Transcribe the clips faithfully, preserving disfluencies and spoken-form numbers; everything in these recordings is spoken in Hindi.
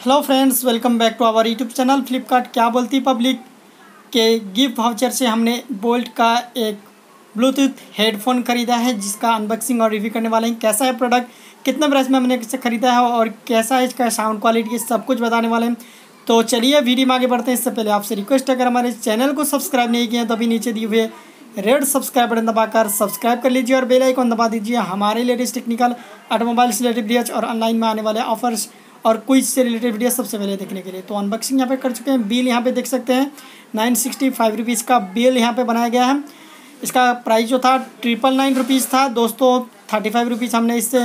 Hello friends, welcome back to our YouTube channel. Flipkart क्या बोलती पब्लिक के गिफ्ट वाउचर से हमने बोल्ट का एक ब्लूटूथ हेडफोन ख़रीदा है, जिसका अनबॉक्सिंग और रिव्यू करने वाले हैं। कैसा है प्रोडक्ट, कितने प्राइस में हमने इसे ख़रीदा है और कैसा है इसका साउंड क्वालिटी, सब कुछ बताने वाले हैं। तो चलिए वीडियो में आगे बढ़ते हैं। इससे पहले आपसे रिक्वेस्ट है, अगर हमारे चैनल को सब्सक्राइब नहीं किया तो अभी नीचे दिए हुए रेड सब्सक्राइब बटन दबाकर सब्सक्राइब कर लीजिए और बेल आइकन दबा दीजिए हमारे लेटेस्ट टेक्निकल ऑटोमोबाइल से रिलेटेड वीडियोज और ऑनलाइन में आने वाले ऑफर्स और क्विज से रिलेटेड वीडियो सबसे पहले देखने के लिए। तो अनबॉक्सिंग यहाँ पे कर चुके हैं। बिल यहाँ पे देख सकते हैं, नाइन सिक्सटी फाइव रुपीज़ का बिल यहाँ पे बनाया गया है। इसका प्राइस जो था ट्रिपल नाइन रुपीज़ था दोस्तों। थर्टी फाइव रुपीज़ हमने इससे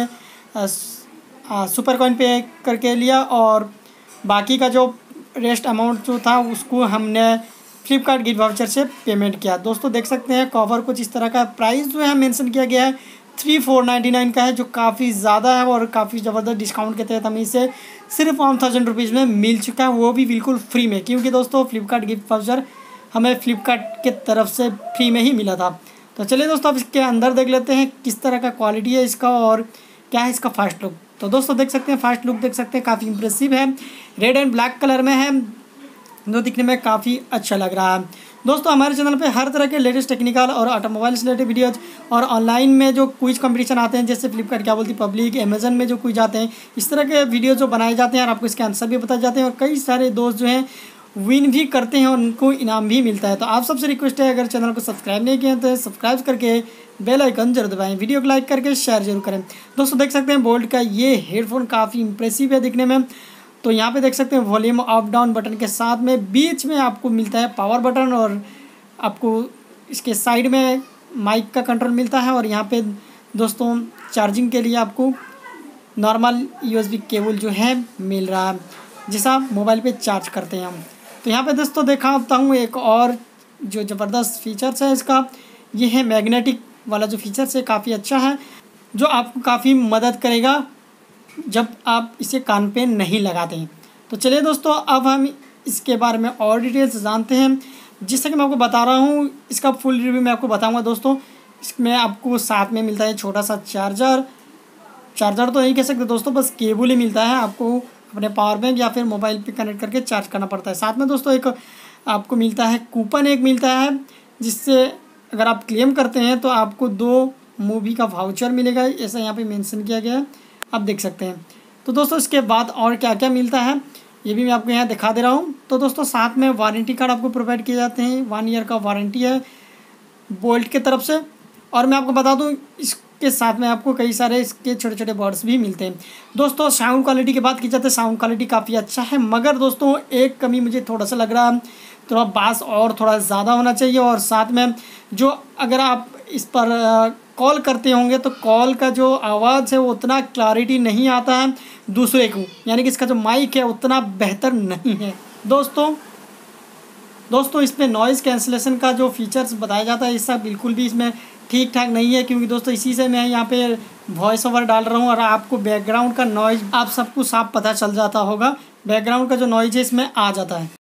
सुपर कॉइन पे करके लिया और बाकी का जो रेस्ट अमाउंट जो था उसको हमने फ्लिपकार्ट गिफ्ट वाउचर से पेमेंट किया। दोस्तों देख सकते हैं कवर कुछ इस तरह का। प्राइस जो है मेंशन किया गया है थ्री फोर नाइन्टी नाइन का है, जो काफ़ी ज़्यादा है और काफ़ी ज़बरदस्त डिस्काउंट के तहत हमें इसे सिर्फ वन थाउजेंड रुपीज़ में मिल चुका है, वो भी बिल्कुल फ्री में। क्योंकि दोस्तों फ्लिपकार्ट गिफ्ट वाउचर हमें फ्लिपकार्ट के तरफ से फ्री में ही मिला था। तो चलिए दोस्तों अब इसके अंदर देख लेते हैं किस तरह का क्वालिटी है इसका और क्या है इसका फास्ट लुक। तो दोस्तों देख सकते हैं फास्ट लुक देख सकते हैं, काफ़ी इंप्रेसिव है। रेड एंड ब्लैक कलर में है, जो दिखने में काफ़ी अच्छा लग रहा है। दोस्तों हमारे चैनल पे हर तरह के लेटेस्ट टेक्निकल और ऑटोमोबाइल से रिलेटेड वीडियोज और ऑनलाइन में जो क्विज कंपटीशन आते हैं, जैसे फ्लिपकार्ट क्या बोलती पब्लिक, अमेजन में जो क्विज आते हैं, इस तरह के वीडियो जो बनाए जाते हैं और आपको इसके आंसर भी बताए जाते हैं। और कई सारे दोस्त जो हैं विन भी करते हैं और उनको इनाम भी मिलता है। तो आप सबसे रिक्वेस्ट है, अगर चैनल को सब्सक्राइब नहीं किए तो सब्सक्राइब करके बेल आइकन जरूर दबाएं, वीडियो को लाइक करके शेयर जरूर करें। दोस्तों देख सकते हैं बोल्ट का ये हेडफोन काफ़ी इंप्रेसिव है दिखने में। तो यहाँ पे देख सकते हैं वॉल्यूम अप डाउन बटन के साथ में बीच में आपको मिलता है पावर बटन और आपको इसके साइड में माइक का कंट्रोल मिलता है। और यहाँ पे दोस्तों चार्जिंग के लिए आपको नॉर्मल यूएसबी केबल जो है मिल रहा है, जैसा मोबाइल पे चार्ज करते हैं हम। तो यहाँ पे दोस्तों दिखाता हूँ एक और जो ज़बरदस्त फीचर्स है इसका, ये है मैग्नेटिक वाला जो फीचर्स है, काफ़ी अच्छा है, जो आपको काफ़ी मदद करेगा जब आप इसे कान पे नहीं लगाते हैं। तो चलिए दोस्तों अब हम इसके बारे में और डिटेल्स जानते हैं। जिससे कि मैं आपको बता रहा हूँ, इसका फुल रिव्यू मैं आपको बताऊंगा। दोस्तों इसमें आपको साथ में मिलता है छोटा सा चार्जर चार्जर तो नहीं कह सकते दोस्तों, बस केबल ही मिलता है। आपको अपने पावर बैंक या फिर मोबाइल पे कनेक्ट करके चार्ज करना पड़ता है। साथ में दोस्तों एक आपको मिलता है कूपन एक मिलता है, जिससे अगर आप क्लेम करते हैं तो आपको दो मूवी का वाउचर मिलेगा, ऐसा यहाँ पर मेंशन किया गया है, आप देख सकते हैं। तो दोस्तों इसके बाद और क्या क्या मिलता है ये भी मैं आपको यहाँ दिखा दे रहा हूँ। तो दोस्तों साथ में वारंटी कार्ड आपको प्रोवाइड किए जाते हैं, वन ईयर का वारंटी है बोल्ट के तरफ से। और मैं आपको बता दूँ इसके साथ में आपको कई सारे इसके छोटे छोटे बर्ड्स भी मिलते हैं। दोस्तों साउंड क्वालिटी की बात की जाती है, साउंड क्वालिटी काफ़ी अच्छा है, मगर दोस्तों एक कमी मुझे थोड़ा सा लग रहा है, थोड़ा बास और थोड़ा ज़्यादा होना चाहिए। और साथ में जो अगर आप इस पर कॉल करते होंगे तो कॉल का जो आवाज़ है वो उतना क्लैरिटी नहीं आता है दूसरे को, यानी कि इसका जो माइक है उतना बेहतर नहीं है। दोस्तों दोस्तों इसमें नॉइज़ कैंसलेशन का जो फीचर्स बताया जाता है, इसका बिल्कुल भी इसमें ठीक ठाक नहीं है। क्योंकि दोस्तों इसी से मैं यहाँ पे वॉइस ओवर डाल रहा हूँ और आपको बैकग्राउंड का नॉइज़ आप सबको साफ पता चल जाता होगा, बैकग्राउंड का जो नॉइज़ है इसमें आ जाता है।